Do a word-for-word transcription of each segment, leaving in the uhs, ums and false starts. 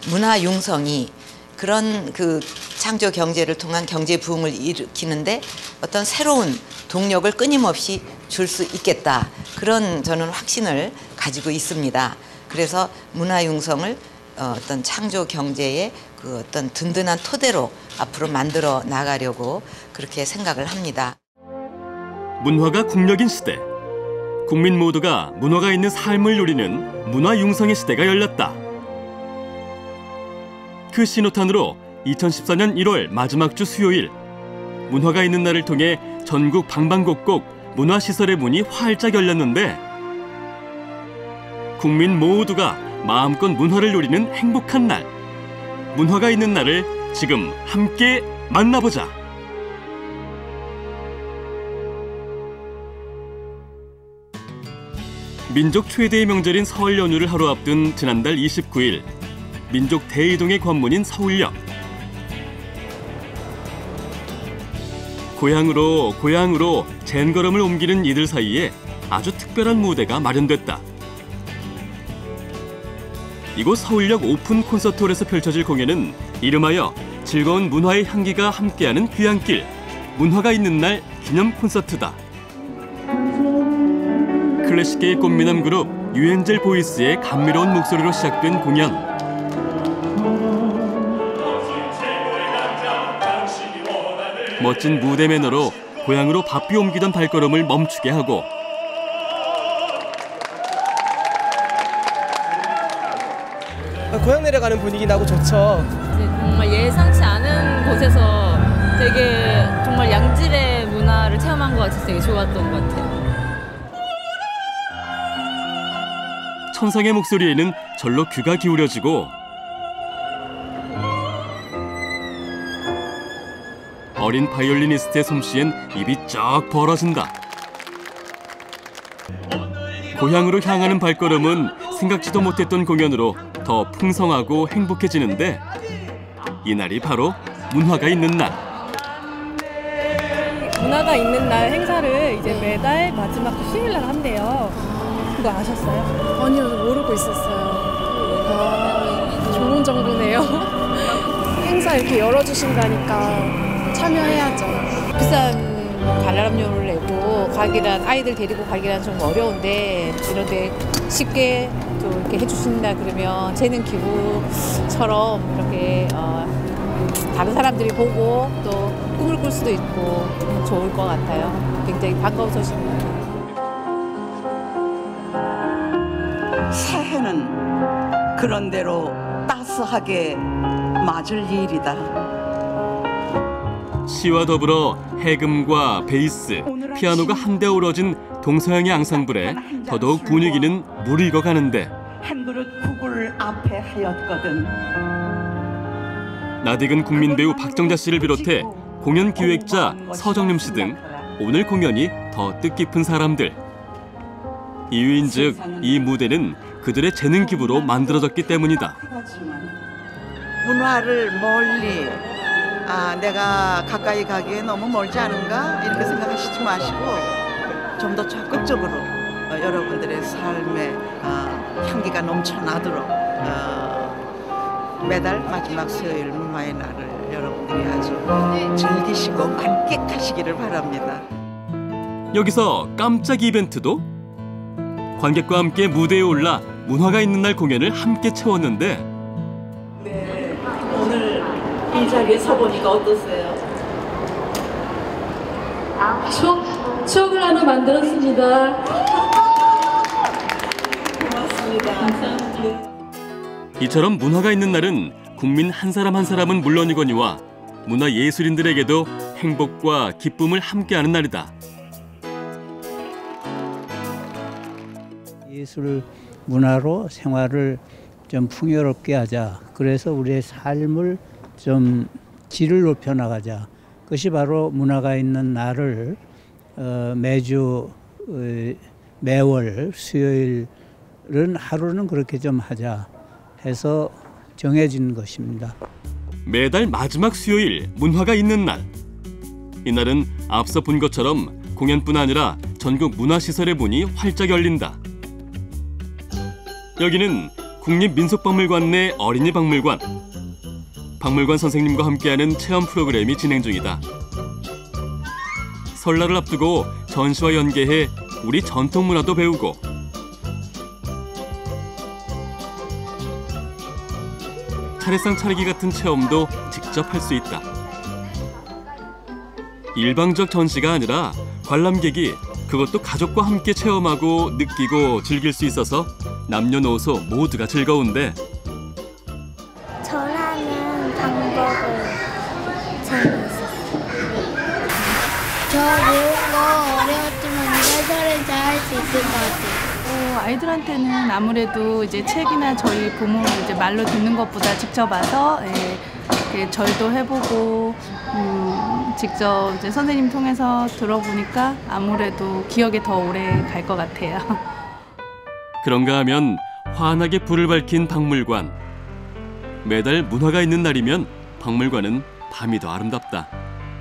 문화 융성이 그런 그 창조 경제를 통한 경제 부흥을 일으키는데 어떤 새로운 동력을 끊임없이 줄 수 있겠다. 그런 저는 확신을 가지고 있습니다. 그래서 문화 융성을 어떤 창조 경제의 그 어떤 든든한 토대로 앞으로 만들어 나가려고 그렇게 생각을 합니다. 문화가 국력인 시대. 국민 모두가 문화가 있는 삶을 누리는 문화 융성의 시대가 열렸다. 그 신호탄으로 이천십사 년 일월 마지막 주 수요일, 문화가 있는 날을 통해 전국 방방곡곡 문화시설의 문이 활짝 열렸는데 국민 모두가 마음껏 문화를 누리는 행복한 날, 문화가 있는 날을 지금 함께 만나보자. 민족 최대의 명절인 설 연휴를 하루 앞둔 지난달 이십구 일, 민족 대이동의 관문인 서울역. 고향으로 고향으로 젠걸음을 옮기는 이들 사이에 아주 특별한 무대가 마련됐다. 이곳 서울역 오픈 콘서트홀에서 펼쳐질 공연은 이름하여 즐거운 문화의 향기가 함께하는 귀향길, 문화가 있는 날 기념 콘서트다. 클래식계의 꽃미남 그룹 유엔젤 보이스의 감미로운 목소리로 시작된 공연. 멋진 무대 매너로 고향으로 바삐 옮기던 발걸음을 멈추게 하고 고향 내려가는 분위기 나고 좋죠. 정말 예상치 않은 곳에서 되게 정말 양질의 문화를 체험한 것 같아서 되게 좋았던 것 같아요. 천상의 목소리에는 절로 귀가 기울여지고 어린 바이올리니스트의 솜씨엔 입이 쩍 벌어진다. 고향으로 향하는 발걸음은 생각지도 못했던 공연으로 더 풍성하고 행복해지는데 이날이 바로 문화가 있는 날. 문화가 있는 날 행사를 이제 매달 마지막 수요일 날 한대요. 그거 아셨어요? 아니요, 모르고 있었어요. 아, 좋은 정보네요. 행사 이렇게 열어주신다니까 참여해야죠. 비싼 관람료를 내고 가기란, 아이들 데리고 가기란 좀 어려운데 이런데 쉽게 또 이렇게 해주신다 그러면 재능 기부처럼 이렇게 어, 다른 사람들이 보고 또 꿈을 꿀 수도 있고 좋을 것 같아요. 굉장히 반가운 소식입니다. 새해는 그런대로 따스하게 맞을 일이다. 시와 더불어 해금과 베이스, 피아노가 한데 어우러진 동서양의 앙상블에 더더욱 분위기는 무르익어 가는데 한 그릇 국을 앞에 하였거든. 낯익은 국민 배우 박정자 씨를 비롯해 공연 기획자 서정림 씨 등 오늘 공연이 더 뜻깊은 사람들. 이유인즉 이 무대는 그들의 재능 기부로 만들어졌기 때문이다. 문화를 멀리, 아 내가 가까이 가기에 너무 멀지 않은가 이렇게 생각하시지 마시고 좀 더 적극적으로 어, 여러분들의 삶에 어, 향기가 넘쳐나도록 어, 매달 마지막 수요일 문화의 날을 여러분들이 아주 즐기시고 만끽하시기를 바랍니다. 여기서 깜짝 이벤트도? 관객과 함께 무대에 올라 문화가 있는 날 공연을 함께 채웠는데 네, 오늘 이 자리에 서보니까 어떠세요? 추억, 추억을 하나 만들었습니다. 고맙습니다. 감사합니다. 이처럼 문화가 있는 날은 국민 한 사람 한 사람은 물론이거니와 문화예술인들에게도 행복과 기쁨을 함께하는 날이다. 예술 문화로 생활을 좀 풍요롭게 하자. 그래서 우리의 삶을 좀 질을 높여 나가자. 그것이 바로 문화가 있는 날을 어, 매주 어, 매월 수요일은 하루는 그렇게 좀 하자 해서 정해진 것입니다. 매달 마지막 수요일 문화가 있는 날. 이날은 앞서 본 것처럼 공연뿐 아니라 전국 문화시설의 문이 활짝 열린다. 여기는 국립민속박물관 내 어린이 박물관. 박물관 선생님과 함께하는 체험 프로그램이 진행 중이다. 설날을 앞두고 전시와 연계해 우리 전통 문화도 배우고 차례상 차리기 같은 체험도 직접 할 수 있다. 일방적 전시가 아니라 관람객이 그것도 가족과 함께 체험하고 느끼고 즐길 수 있어서 남녀노소 모두가 즐거운데 절하는 방법을 재미있었어요. 저 배운 거 어려웠지만 해설을 잘 할 수 있을 것 같아요. 어, 아이들한테는 아무래도 이제 책이나 저희 부모 이제 말로 듣는 것보다 직접 와서 예, 이렇게 절도 해보고 음, 직접 이제 선생님 통해서 들어보니까 아무래도 기억에 더 오래 갈 것 같아요. 그런가 하면 환하게 불을 밝힌 박물관. 매달 문화가 있는 날이면 박물관은 밤이 더 아름답다.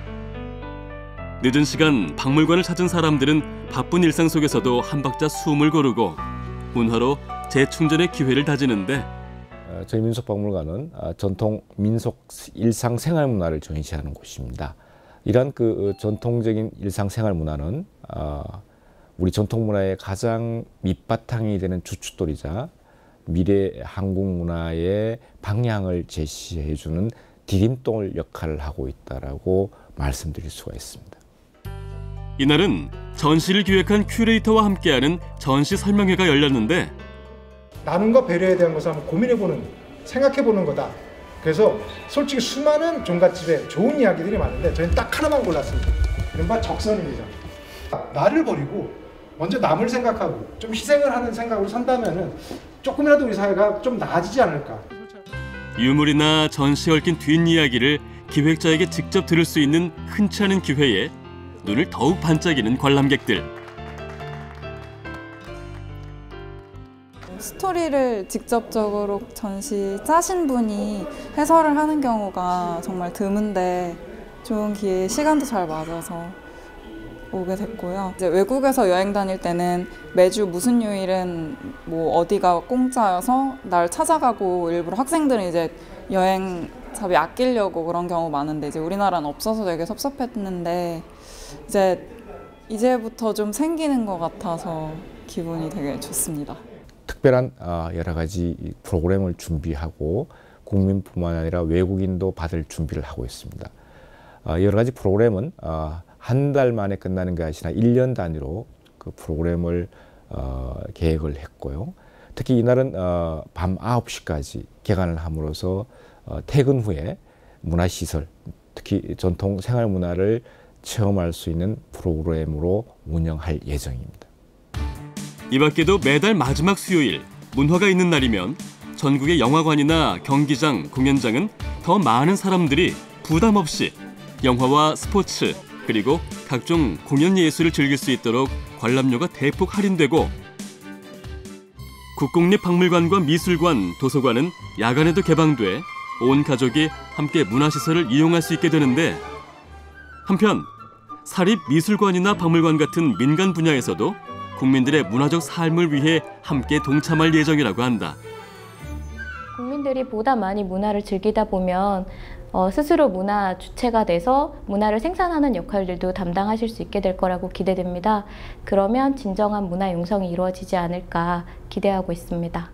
늦은 시간 박물관을 찾은 사람들은 바쁜 일상 속에서도 한 박자 숨을 고르고 문화로 재충전의 기회를 다지는데 저희 민속박물관은 전통 민속 일상 생활 문화를 전시하는 곳입니다. 이러한 그 전통적인 일상 생활 문화는 우리 전통 문화의 가장 밑바탕이 되는 주춧돌이자 미래 한국 문화의 방향을 제시해주는 디딤돌 역할을 하고 있다라고 말씀드릴 수가 있습니다. 이날은 전시를 기획한 큐레이터와 함께하는 전시 설명회가 열렸는데 나눔과 배려에 대한 것을 한번 고민해보는, 생각해보는 거다. 그래서 솔직히 수많은 종갓집에 좋은 이야기들이 많은데 저희는 딱 하나만 골랐습니다. 이른바 적선입니다. 나를 버리고 먼저 남을 생각하고 좀 희생을 하는 생각으로 산다면 조금이라도 우리 사회가 좀 나아지지 않을까. 유물이나 전시에 얽힌 뒷이야기를 기획자에게 직접 들을 수 있는 흔치 않은 기회에 눈을 더욱 반짝이는 관람객들. 스토리를 직접적으로 전시 짜신 분이 해설을 하는 경우가 정말 드문데 좋은 기회에 시간도 잘 맞아서 오게 됐고요. 이제 외국에서 여행 다닐 때는 매주 무슨 요일은 뭐 어디가 공짜여서 날 찾아가고 일부러 학생들은 이제 여행사비 아끼려고 그런 경우 많은데 이제 우리나라는 없어서 되게 섭섭했는데 이제 이제부터 좀 생기는 것 같아서 기분이 되게 좋습니다. 특별한 여러 가지 프로그램을 준비하고 국민뿐만 아니라 외국인도 받을 준비를 하고 있습니다. 여러 가지 프로그램은 한 달 만에 끝나는 게 아니라 일 년 단위로 그 프로그램을 계획을 했고요. 특히 이날은 밤 아홉 시까지 개관을 함으로써 퇴근 후에 문화시설, 특히 전통 생활문화를 체험할 수 있는 프로그램으로 운영할 예정입니다. 이 밖에도 매달 마지막 수요일 문화가 있는 날이면 전국의 영화관이나 경기장, 공연장은 더 많은 사람들이 부담 없이 영화와 스포츠 그리고 각종 공연 예술을 즐길 수 있도록 관람료가 대폭 할인되고 국공립박물관과 미술관, 도서관은 야간에도 개방돼 온 가족이 함께 문화시설을 이용할 수 있게 되는데 한편 사립미술관이나 박물관 같은 민간 분야에서도 국민들의 문화적 삶을 위해 함께 동참할 예정이라고 한다. 국민들이 보다 많이 문화를 즐기다 보면 어, 스스로 문화 주체가 돼서 문화를 생산하는 역할들도 담당하실 수 있게 될 거라고 기대됩니다. 그러면 진정한 문화 융성이 이루어지지 않을까 기대하고 있습니다.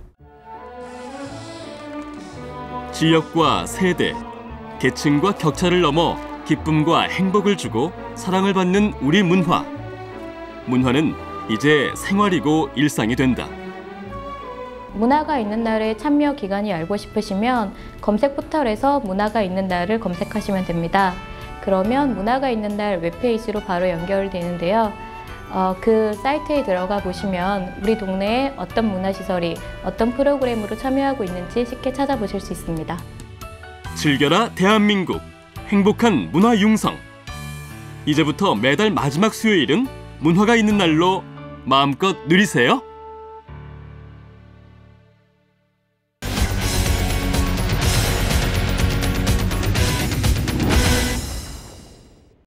지역과 세대, 계층과 격차를 넘어 기쁨과 행복을 주고 사랑을 받는 우리 문화. 문화는 이제 생활이고 일상이 된다. 문화가 있는 날의 참여 기간이 알고 싶으시면 검색 포털에서 문화가 있는 날을 검색하시면 됩니다. 그러면 문화가 있는 날 웹페이지로 바로 연결되는데요. 어, 그 사이트에 들어가 보시면 우리 동네에 어떤 문화시설이 어떤 프로그램으로 참여하고 있는지 쉽게 찾아보실 수 있습니다. 즐겨라 대한민국, 행복한 문화 융성. 이제부터 매달 마지막 수요일은 문화가 있는 날로 마음껏 누리세요.